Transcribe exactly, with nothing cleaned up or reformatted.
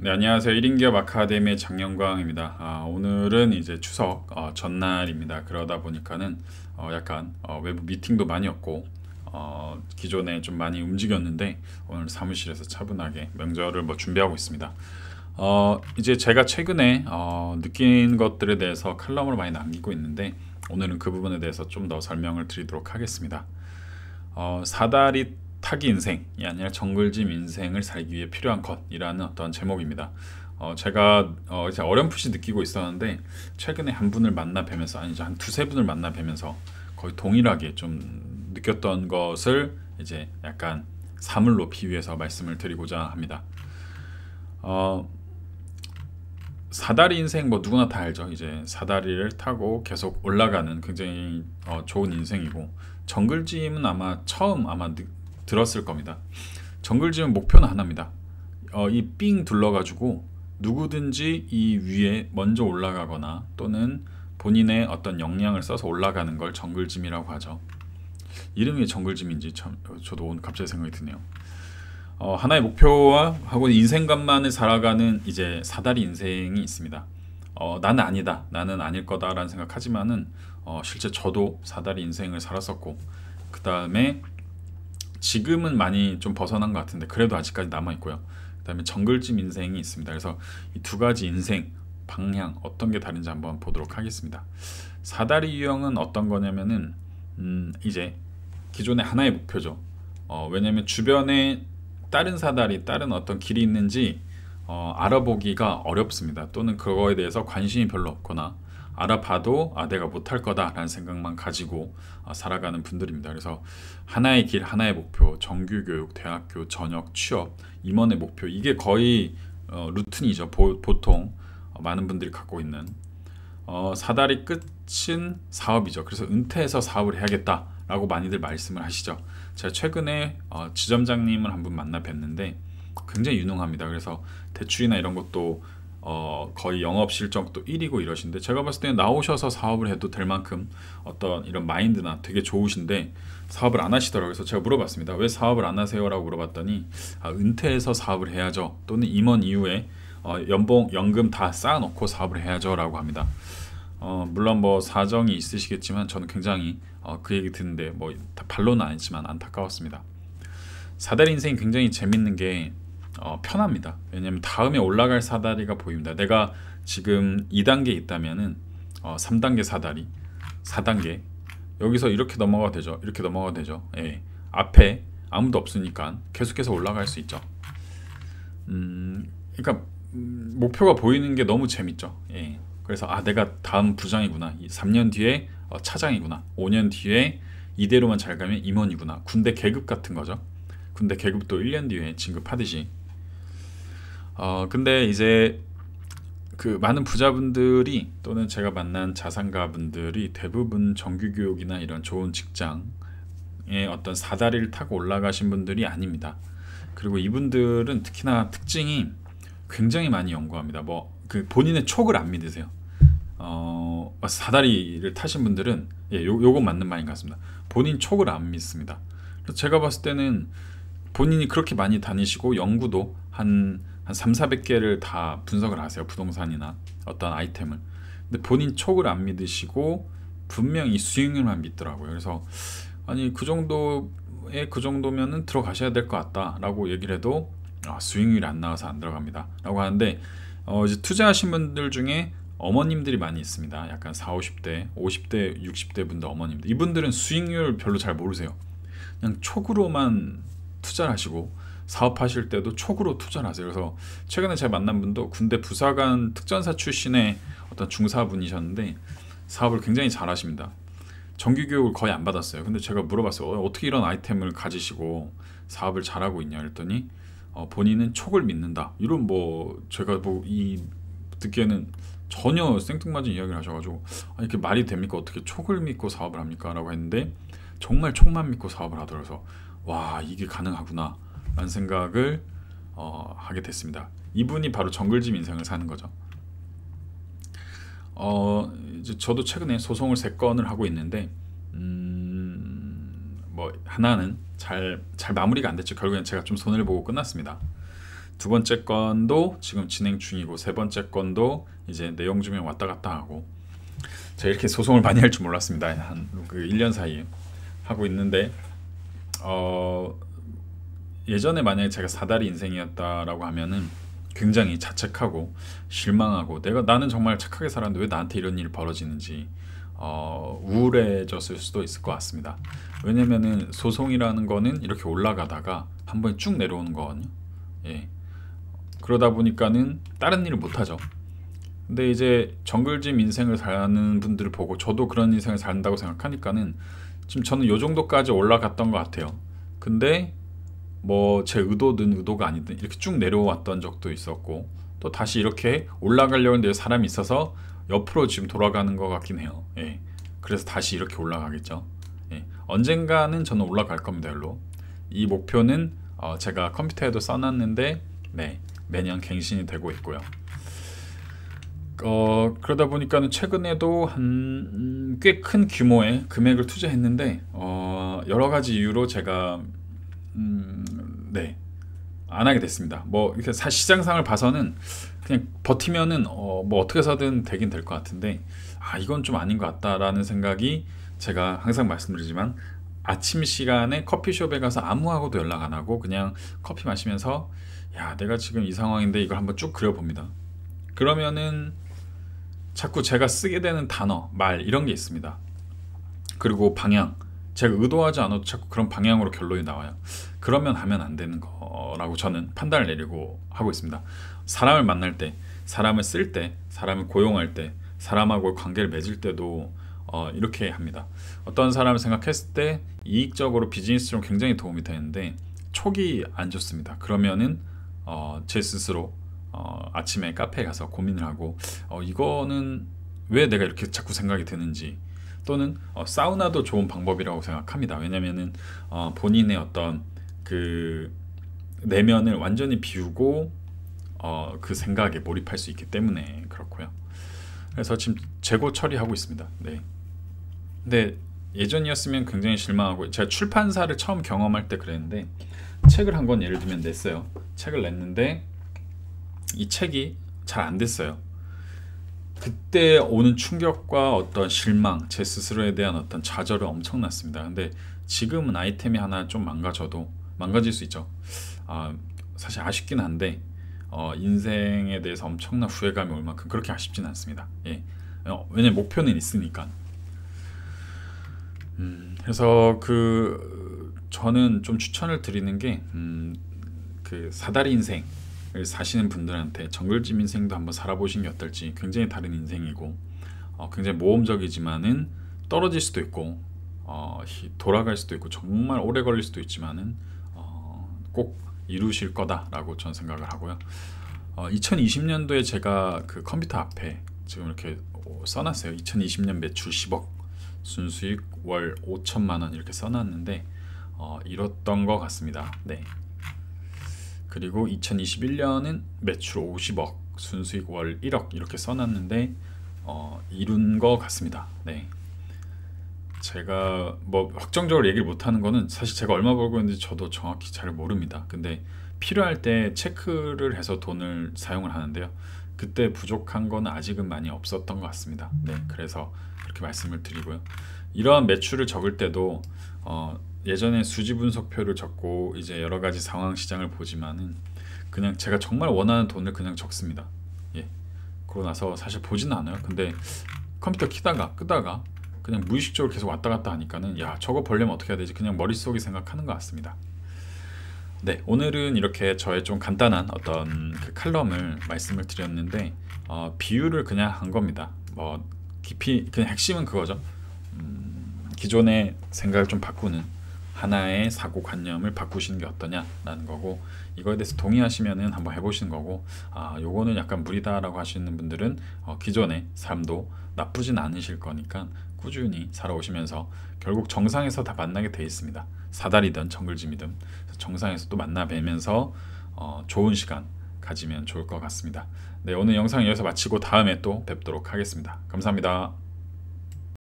네, 안녕하세요. 일 인기업 아카데미의 장영광입니다. 아, 오늘은 이제 추석 어, 전날입니다. 그러다 보니까는 어, 약간 어, 외부 미팅도 많이 없고 어, 기존에 좀 많이 움직였는데 오늘 사무실에서 차분하게 명절을 뭐 준비하고 있습니다. 어, 이제 제가 최근에 어, 느낀 것들에 대해서 칼럼을 많이 남기고 있는데 오늘은 그 부분에 대해서 좀 더 설명을 드리도록 하겠습니다. 어, 사다리 타기 인생이 아니라 정글짐 인생을 살기 위해 필요한 것이라는 어떤 제목입니다. 어, 제가 어, 이제 어렴풋이 느끼고 있었는데 최근에 한 분을 만나 뵈면서 아니 한 두세 분을 만나 뵈면서 거의 동일하게 좀 느꼈던 것을 이제 약간 사물로 비유해서 말씀을 드리고자 합니다. 어, 사다리 인생 뭐 누구나 다 알죠. 이제 사다리를 타고 계속 올라가는 굉장히 어, 좋은 인생이고 정글짐은 아마 처음 아마 느- 들었을 겁니다. 정글짐은 목표는 하나입니다. 어, 이 삥 둘러가지고 누구든지 이 위에 먼저 올라가거나 또는 본인의 어떤 역량을 써서 올라가는 걸 정글짐이라고 하죠. 이름이 왜 정글짐인지 참 저도 오늘 갑자기 생각이 드네요. 어, 하나의 목표와 하고 인생관만을 살아가는 이제 사다리 인생이 있습니다. 어, 나는 아니다, 나는 아닐 거다라는 생각하지만은 어, 실제 저도 사다리 인생을 살았었고 그 다음에 지금은 많이 좀 벗어난 것 같은데 그래도 아직까지 남아 있고요. 그 다음에 정글짐 인생이 있습니다. 그래서 이 두 가지 인생 방향 어떤 게 다른지 한번 보도록 하겠습니다. 사다리 유형은 어떤 거냐면은 음, 이제 기존의 하나의 목표죠. 어, 왜냐하면 주변에 다른 사다리, 다른 어떤 길이 있는지 어, 알아보기가 어렵습니다. 또는 그거에 대해서 관심이 별로 없거나 알아봐도 아, 내가 못할 거다라는 생각만 가지고 어, 살아가는 분들입니다. 그래서 하나의 길, 하나의 목표, 정규교육, 대학교, 전역, 취업, 임원의 목표 이게 거의 어, 루틴이죠. 보, 보통 어, 많은 분들이 갖고 있는 어, 사다리 끝은 사업이죠. 그래서 은퇴해서 사업을 해야겠다라고 많이들 말씀을 하시죠. 제가 최근에 어, 지점장님을 한 분 만나 뵀는데 굉장히 유능합니다. 그래서 대출이나 이런 것도 어, 거의 영업 실적도 일 위고 이러신데 제가 봤을 때는 나오셔서 사업을 해도 될 만큼 어떤 이런 마인드나 되게 좋으신데 사업을 안 하시더라고요. 그래서 제가 물어봤습니다. 왜 사업을 안 하세요라고 물어봤더니 아, 은퇴해서 사업을 해야죠. 또는 임원 이후에 어, 연봉, 연금 다 쌓아놓고 사업을 해야죠라고 합니다. 어, 물론 뭐 사정이 있으시겠지만 저는 굉장히 어, 그 얘기 듣는데 뭐 다 반론은 아니지만 안타까웠습니다. 사다리 인생이 굉장히 재밌는 게 어, 편합니다. 왜냐면 다음에 올라갈 사다리가 보입니다. 내가 지금 이 단계에 있다면은 어, 삼 단계 사다리, 사 단계 여기서 이렇게 넘어가 되죠. 이렇게 넘어가 되죠. 예. 앞에 아무도 없으니까 계속해서 올라갈 수 있죠. 음, 그러니까 음, 목표가 보이는 게 너무 재밌죠. 예. 그래서 아 내가 다음 부장이구나. 이 삼 년 뒤에 어, 차장이구나. 오 년 뒤에 이대로만 잘 가면 임원이구나. 군대 계급 같은 거죠. 군대 계급도 일 년 뒤에 진급하듯이. 어 근데 이제 그 많은 부자분들이 또는 제가 만난 자산가분들이 대부분 정규교육이나 이런 좋은 직장에 어떤 사다리를 타고 올라가신 분들이 아닙니다. 그리고 이분들은 특히나 특징이 굉장히 많이 연구합니다. 뭐 그 본인의 촉을 안 믿으세요. 어, 사다리를 타신 분들은 예, 요, 요건 맞는 말인 것 같습니다. 본인 촉을 안 믿습니다. 그래서 제가 봤을 때는 본인이 그렇게 많이 다니시고 연구도 한, 한 삼, 사백 개를 다 분석을 하세요. 부동산이나 어떤 아이템을. 근데 본인 촉을 안 믿으시고 분명히 수익률만 믿더라고요. 그래서 아니 그 정도에 그 정도면은 들어가셔야 될 것 같다라고 얘기를 해도 아, 수익률이 안 나와서 안 들어갑니다. 라고 하는데 어, 이제 투자하신 분들 중에 어머님들이 많이 있습니다. 약간 사십, 오십 대, 오십 대, 육십 대 분들 어머님들. 이분들은 수익률 별로 잘 모르세요. 그냥 촉으로만 투자를 하시고 사업하실 때도 촉으로 투자를 하세요. 그래서 최근에 제가 만난 분도 군대 부사관 특전사 출신의 어떤 중사분이셨는데 사업을 굉장히 잘 하십니다. 정규 교육을 거의 안 받았어요. 근데 제가 물어봤어요. 어, 어떻게 이런 아이템을 가지시고 사업을 잘하고 있냐 그랬더니 어, 본인은 촉을 믿는다. 이런 뭐 제가 뭐 이 듣기에는 전혀 생뚱맞은 이야기를 하셔가지고 아, 이렇게 말이 됩니까? 어떻게 촉을 믿고 사업을 합니까? 라고 했는데 정말 촉만 믿고 사업을 하더라고요. 와 이게 가능하구나 라는 생각을 어, 하게 됐습니다. 이분이 바로 정글짐 인생을 사는 거죠. 어, 이제 저도 최근에 소송을 세 건을 하고 있는데 음, 뭐 하나는 잘, 잘 마무리가 안 됐죠. 결국엔 제가 좀 손해를 보고 끝났습니다. 두 번째 건도 지금 진행 중이고 세 번째 건도 이제 내용 증명 왔다 갔다 하고 제가 이렇게 소송을 많이 할 줄 몰랐습니다. 한 그 일 년 사이에 하고 있는데 어 예전에 만약에 제가 사다리 인생이었다라고 하면은 굉장히 자책하고 실망하고 내가 나는 정말 착하게 살았는데 왜 나한테 이런 일이 벌어지는지 어, 우울해졌을 수도 있을 것 같습니다. 왜냐면은 소송이라는 거는 이렇게 올라가다가 한 번에 쭉 내려오는 거거든요. 예. 그러다 보니까는 다른 일을 못 하죠. 근데 이제 정글짐 인생을 사는 분들을 보고 저도 그런 인생을 산다고 생각하니까는 지금 저는 요 정도까지 올라갔던 것 같아요. 근데 뭐 제 의도든 의도가 아니든 이렇게 쭉 내려왔던 적도 있었고 또 다시 이렇게 올라가려고 하는데 사람이 있어서 옆으로 지금 돌아가는 것 같긴 해요. 예. 그래서 다시 이렇게 올라가겠죠. 예. 언젠가는 저는 올라갈 겁니다. 일로. 이 목표는 어 제가 컴퓨터에도 써놨는데 네, 매년 갱신이 되고 있고요. 어, 그러다 보니까는 최근에도 한 꽤 큰 규모의 금액을 투자했는데 어, 여러 가지 이유로 제가 음, 네, 안 하게 됐습니다. 뭐 이렇게 사 시장상을 봐서는 그냥 버티면은 어, 뭐 어떻게 해서든 되긴 될 것 같은데 아 이건 좀 아닌 것 같다라는 생각이 제가 항상 말씀드리지만 아침 시간에 커피숍에 가서 아무하고도 연락 안 하고 그냥 커피 마시면서 야 내가 지금 이 상황인데 이걸 한번 쭉 그려봅니다. 그러면은 자꾸 제가 쓰게 되는 단어, 말 이런 게 있습니다. 그리고 방향, 제가 의도하지 않아도 자꾸 그런 방향으로 결론이 나와요. 그러면 하면 안 되는 거라고 저는 판단을 내리고 하고 있습니다. 사람을 만날 때, 사람을 쓸 때, 사람을 고용할 때, 사람하고 관계를 맺을 때도 어, 이렇게 합니다. 어떤 사람을 생각했을 때 이익적으로 비즈니스로 굉장히 도움이 되는데 촉이 안 좋습니다. 그러면은 어, 제 스스로 어, 아침에 카페에 가서 고민을 하고 어, 이거는 왜 내가 이렇게 자꾸 생각이 드는지 또는 어, 사우나도 좋은 방법이라고 생각합니다. 왜냐면은 어, 본인의 어떤 그 내면을 완전히 비우고 어, 그 생각에 몰입할 수 있기 때문에 그렇고요. 그래서 지금 재고 처리하고 있습니다. 네. 근데 예전이었으면 굉장히 실망하고 제가 출판사를 처음 경험할 때 그랬는데 책을 한 권 예를 들면 냈어요. 책을 냈는데 이 책이 잘 안 됐어요. 그때 오는 충격과 어떤 실망, 제 스스로에 대한 어떤 좌절은 엄청났습니다. 근데 지금은 아이템이 하나 좀 망가져도 망가질 수 있죠. 아, 사실 아쉽긴 한데 어, 인생에 대해서 엄청난 후회감이 올 만큼 그렇게 아쉽진 않습니다. 예. 어, 왜냐면 목표는 있으니까. 음, 그래서 그 저는 좀 추천을 드리는 게 음, 그 사다리 인생 사시는 분들한테 정글짐 인생도 한번 살아보시는 게 어떨지. 굉장히 다른 인생이고 어, 굉장히 모험적이지만은 떨어질 수도 있고 어, 돌아갈 수도 있고 정말 오래 걸릴 수도 있지만은 어, 꼭 이루실 거다라고 저는 생각을 하고요. 어, 이천이십 년도에 제가 그 컴퓨터 앞에 지금 이렇게 써놨어요. 이천이십 년 매출 십억, 순수익 월 오천만 원 이렇게 써놨는데 어, 이뤘던 것 같습니다. 네. 그리고 이천이십일 년은 매출 오십억, 순수익 월 일억 이렇게 써놨는데 어, 이룬 것 같습니다. 네. 제가 뭐 확정적으로 얘기를 못하는 거는 사실 제가 얼마 벌고 있는지 저도 정확히 잘 모릅니다. 근데 필요할 때 체크를 해서 돈을 사용을 하는데요. 그때 부족한 건 아직은 많이 없었던 것 같습니다. 네, 그래서 그렇게 말씀을 드리고요. 이러한 매출을 적을 때도 어, 예전에 수지 분석표를 적고 이제 여러 가지 상황 시장을 보지만은 그냥 제가 정말 원하는 돈을 그냥 적습니다. 예. 그러고 나서 사실 보지는 않아요. 근데 컴퓨터 키다가 끄다가 그냥 무의식적으로 계속 왔다 갔다 하니까는 야 저거 벌려면 어떻게 해야 되지? 그냥 머릿속에 생각하는 것 같습니다. 네, 오늘은 이렇게 저의 좀 간단한 어떤 그 칼럼을 말씀을 드렸는데 어, 비유를 그냥 한 겁니다. 뭐 깊이 그냥 핵심은 그거죠. 음, 기존의 생각을 좀 바꾸는 하나의 사고관념을 바꾸시는 게 어떠냐라는 거고 이거에 대해서 동의하시면은 한번 해보시는 거고 아 요거는 약간 무리다라고 하시는 분들은 어, 기존의 삶도 나쁘진 않으실 거니까 꾸준히 살아오시면서 결국 정상에서 다 만나게 돼 있습니다. 사다리든 정글짐이든 정상에서 또 만나 뵈면서 어, 좋은 시간 가지면 좋을 것 같습니다. 네, 오늘 영상 여기서 마치고 다음에 또 뵙도록 하겠습니다. 감사합니다.